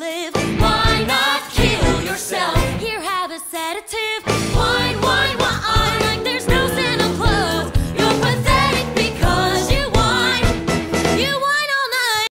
live. Why not kill yourself? Here, have a sedative.